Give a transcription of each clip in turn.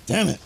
Damn it.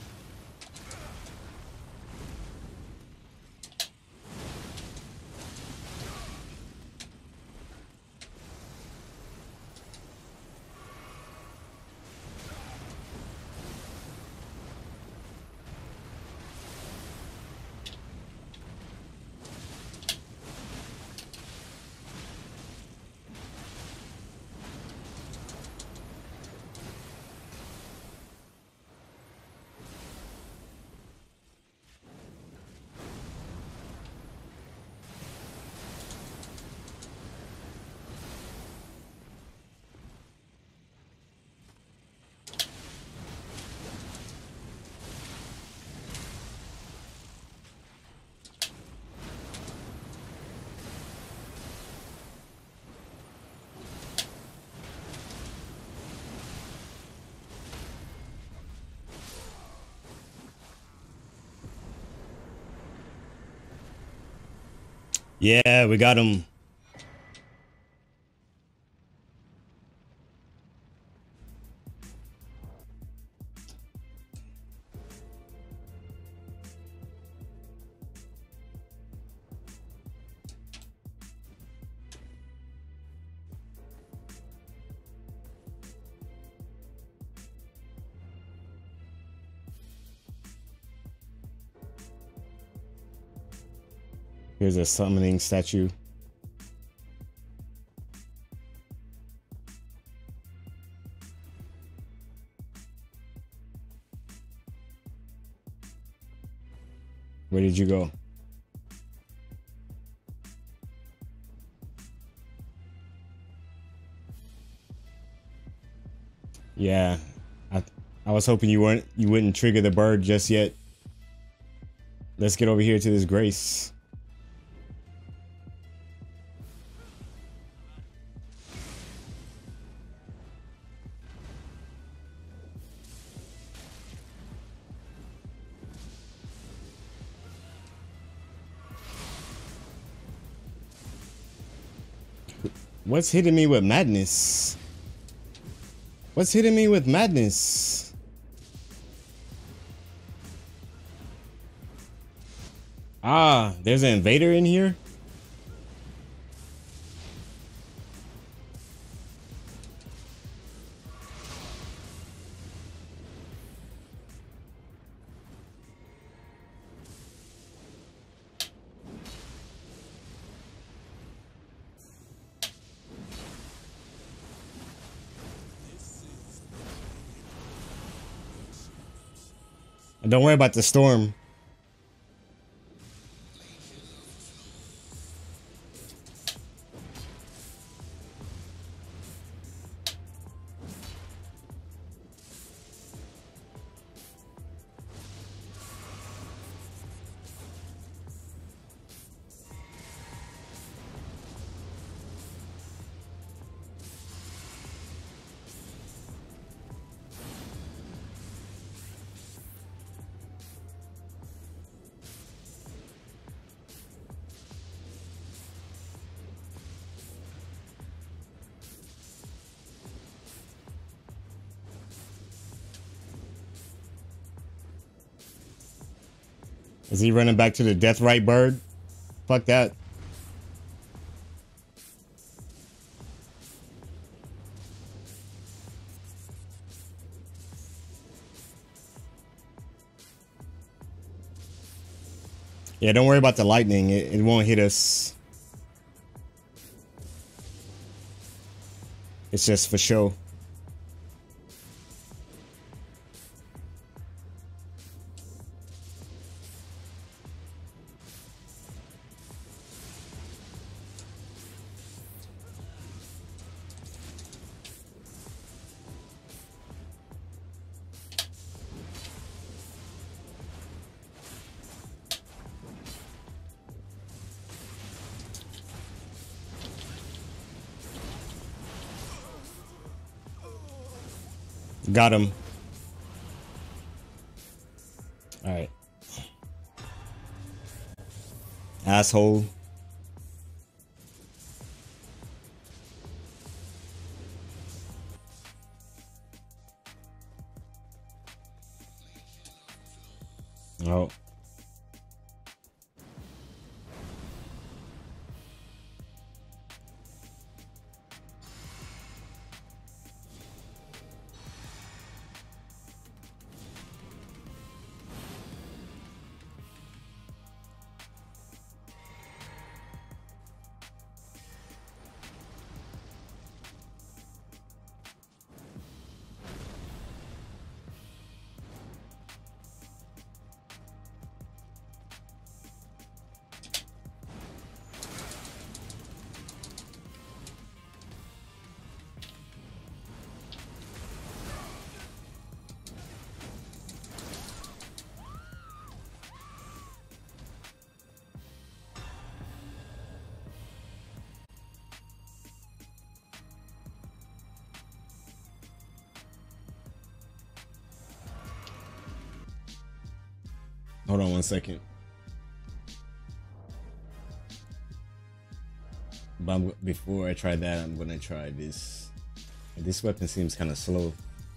Yeah, we got him. Here's a summoning statue. Where did you go? Yeah, I was hoping you wouldn't trigger the bird just yet. Let's get over here to this grace. What's hitting me with madness? What's hitting me with madness? Ah, there's an invader in here? Don't worry about the storm. Is he running back to the death right bird? Fuck that. Yeah, don't worry about the lightning. It won't hit us. It's just for show. Got him. All right. Asshole. Oh. Hold on 1 second. But before I try that, I'm gonna try this. This weapon seems kind of slow.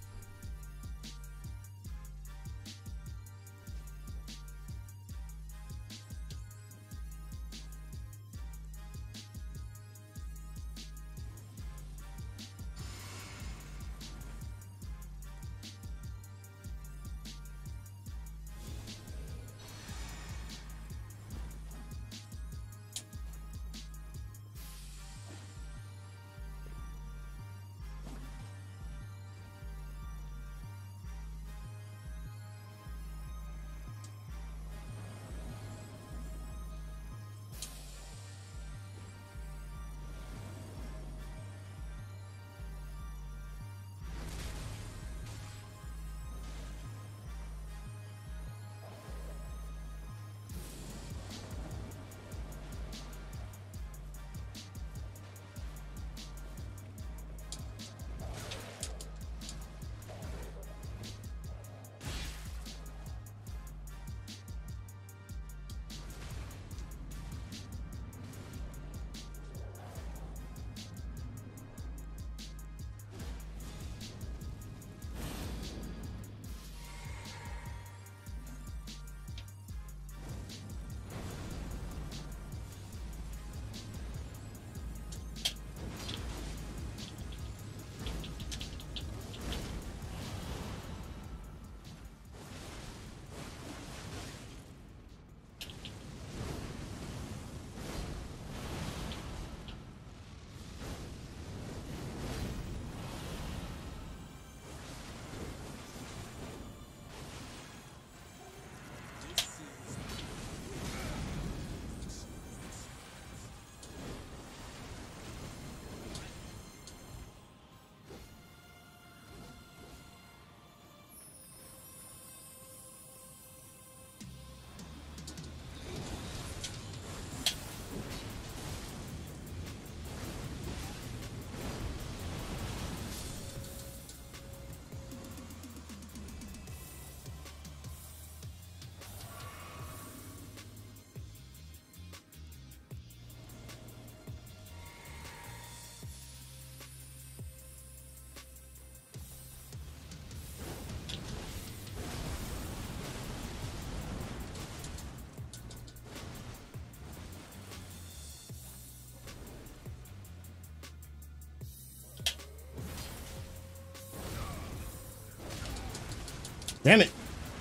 Damn it.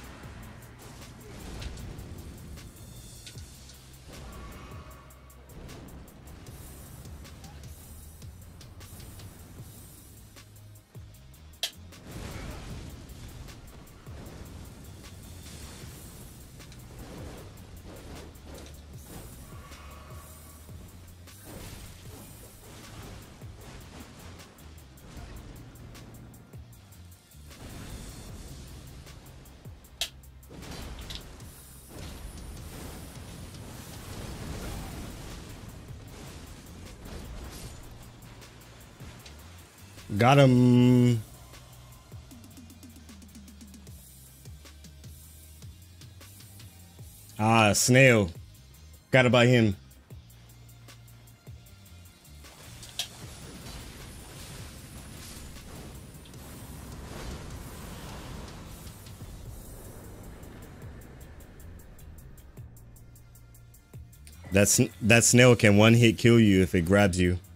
Got him. Ah, snail. Got it by him. That snail can one hit kill you if it grabs you.